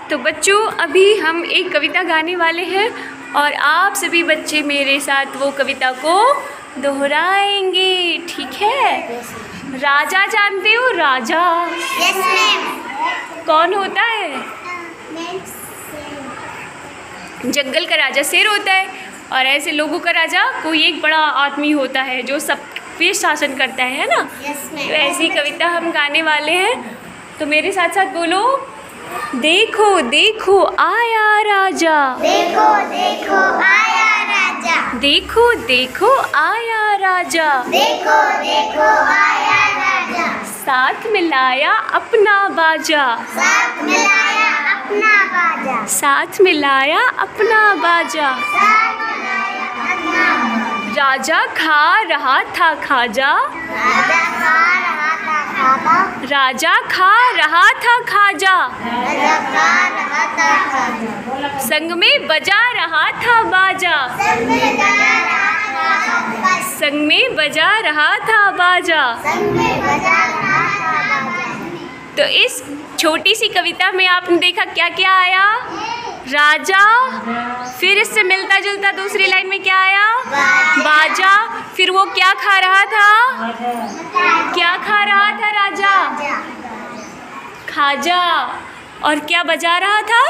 तो बच्चों अभी हम एक कविता गाने वाले हैं और आप सभी बच्चे मेरे साथ वो कविता को दोहराएंगे, ठीक है? राजा जानते हो राजा? Yes ma'am. कौन होता है? जंगल का राजा शेर होता है और ऐसे लोगों का राजा कोई एक बड़ा आदमी होता है जो सब पे शासन करता है ना? Yes ma'am. तो ऐसी कविता हम गाने वाले हैं, तो मेरे साथ साथ बोलो, देखो देखो आया राजा, देखो देखो आया राजा, देखो देखो आया राजा, देखो देखो आया राजा, साथ मिलाया अपना बाजा, साथ मिलाया अपना बाजा, साथ मिलाया अपना बाजा, साथ मिलाया अपना बाजा। राजा खा रहा था खाजा, राजा खा रहा था खाजा, राजा खा रहा था खाजा, राजा खा रहा था खाजा, संग में बजा रहा था बाजा, संग में बजा रहा था बाजा, संग में बजा रहा था बाजा। संग में बजा रहा था बाजा। तो इस छोटी सी कविता में आपने देखा क्या क्या आया? राजा, फिर इससे मिलता जुलता दूसरी लाइन में क्या आया? बाजा। फिर वो क्या खा रहा था? क्या खा रहा था राजा? खाजा। और क्या बजा रहा था?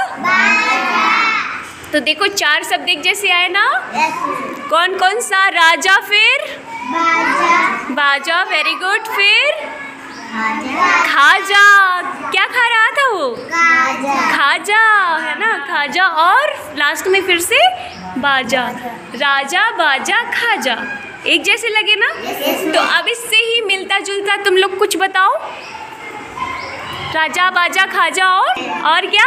तो देखो चार शब्द एक जैसे आए ना? कौन कौन सा? राजा, फिर बाजा, वेरी गुड, फिर खाजा। क्या खा रहा था वो? खाजा, है ना? खाजा। और लास्ट में फिर से बाजा। राजा, बाजा, खाजा, एक जैसे लगे ना? तो अब इससे ही मिलता जुलता तुम लोग कुछ बताओ। राजा, बाजा, खाजा और क्या?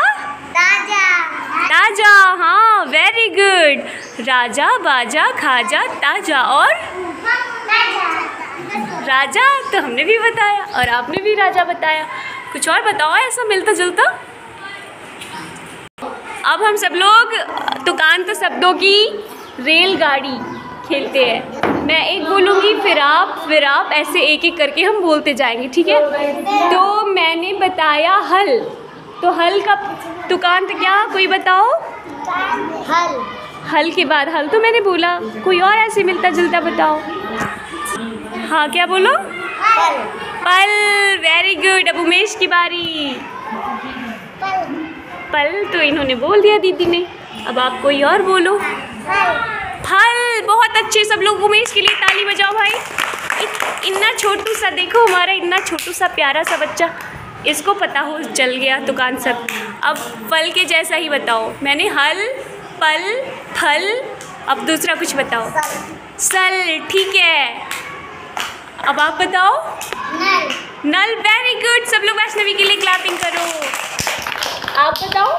ताजा। हाँ, वेरी गुड। राजा, बाजा, खाजा, ताजा और राजा। तो हमने भी बताया और आपने भी राजा बताया। कुछ और बताओ ऐसा मिलता जुलता। अब हम सब लोग तुकांत शब्दों की रेलगाड़ी खेलते हैं। मैं एक बोलूँगी फिर आप, ऐसे एक एक करके हम बोलते जाएंगे, ठीक है? तो मैंने बताया हल, तो हल का तुकांत क्या? कोई बताओ। हल के बाद हल तो मैंने बोला, कोई और ऐसे मिलता जुलता बताओ। हाँ, क्या बोलो? पल, वेरी गुड। अब उमेश की बारी। पल तो इन्होंने बोल दिया दीदी ने, अब आप कोई और बोलो। फल, बहुत अच्छे। सब लोग उमेश के लिए ताली बजाओ भाई। इतना छोटू सा, देखो हमारा इतना छोटू सा प्यारा सा बच्चा, इसको पता हो चल गया दुकान सब। अब फल के जैसा ही बताओ। मैंने हल, पल, फल। अब दूसरा कुछ बताओ। सल, ठीक है। अब आप बताओ। नल, वेरी गुड। सब लोग वैष्णवी के लिए क्लैपिंग करो। आप बताओ।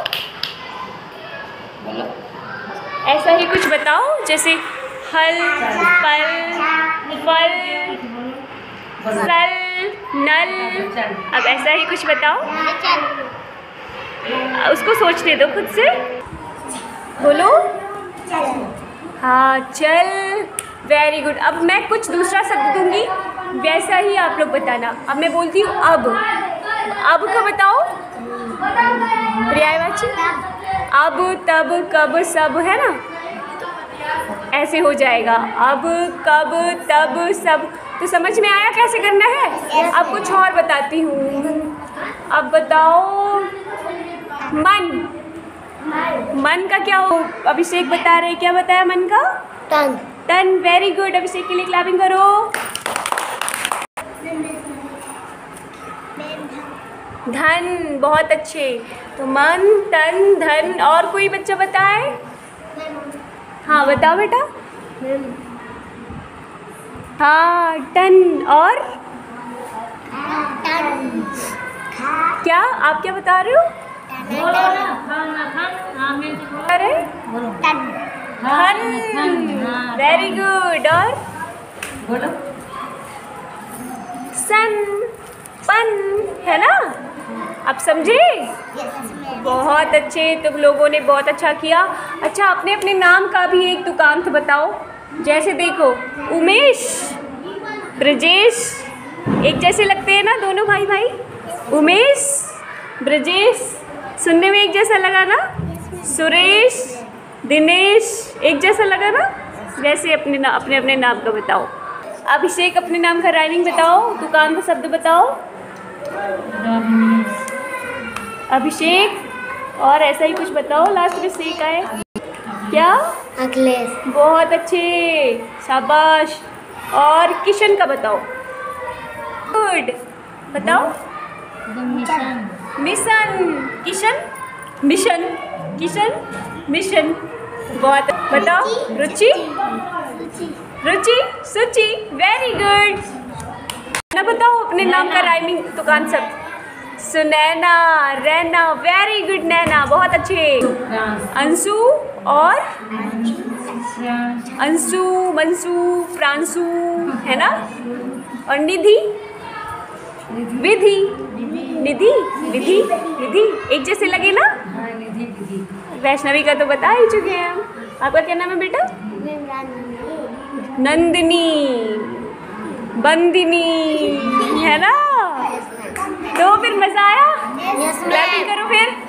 ऐसा ही कुछ बताओ, जैसे हल, पल, फल, सल, नल। अब ऐसा ही कुछ बताओ। उसको सोचने दो खुद से। बोलो। हाँ, चल, वेरी गुड। अब मैं कुछ दूसरा शब्द दूंगी, वैसा ही आप लोग बताना। अब मैं बोलती हूँ अब का बताओ। पर्यायवाची। अब, तब, कब, सब, है ना? ऐसे हो जाएगा। अब, कब, तब, सब। तो समझ में आया कैसे करना है? अब कुछ और बताती हूँ। अब बताओ मन। मन का क्या हो? अभिषेक बता रहे, क्या बताया मन का? तन, वेरी गुड। अभिषेक के लिए क्लैपिंग करो। धन, बहुत अच्छे। तो मन, तन, धन। और कोई बच्चा बताए? हाँ, बताओ बेटा। हाँ, टन। और क्या? आप क्या बता रहे हो? अरे धन, वेरी गुड। और सन, पन, है ना? अब समझे? बहुत अच्छे, तुम लोगों ने बहुत अच्छा किया। अच्छा, अपने अपने नाम का भी एक तुकांत बताओ। जैसे देखो, उमेश, ब्रजेश, एक जैसे लगते हैं ना दोनों भाई भाई? उमेश, ब्रजेश, सुनने में एक जैसा लगा ना? सुरेश, दिनेश, एक जैसा लगा ना? वैसे अपने अपने नाम का बताओ। अभिषेक, अपने नाम का राइमिंग बताओ, दुकान का शब्द बताओ। अभिषेक, और ऐसा ही कुछ बताओ, लास्ट में से का है क्या? अखिलेश। बहुत अच्छे, शाबाश। और किशन का बताओ। गुड, बताओ। Mission, Kishan, mission, Kishan, mission. बहुत, बताओ। रुचि, रुचि, सुचि, वेरी गुड। ना बताओ अपने नाम का राइमिंग दुकान शब्द। सुनैना, रैना, वेरी गुड नैना, बहुत अच्छे। अंशु और अंशु, मंसू, फ्रांसू, है ना? और निधि, विधि, निधि, विधि, विधि, एक जैसे लगे ना? वैष्णवी का तो बता ही चुके हैं हम। आपका क्या नाम है बेटा? नंदिनी, बंदिनी, है ना? तो फिर मजा आया? क्लैपिंग करो फिर।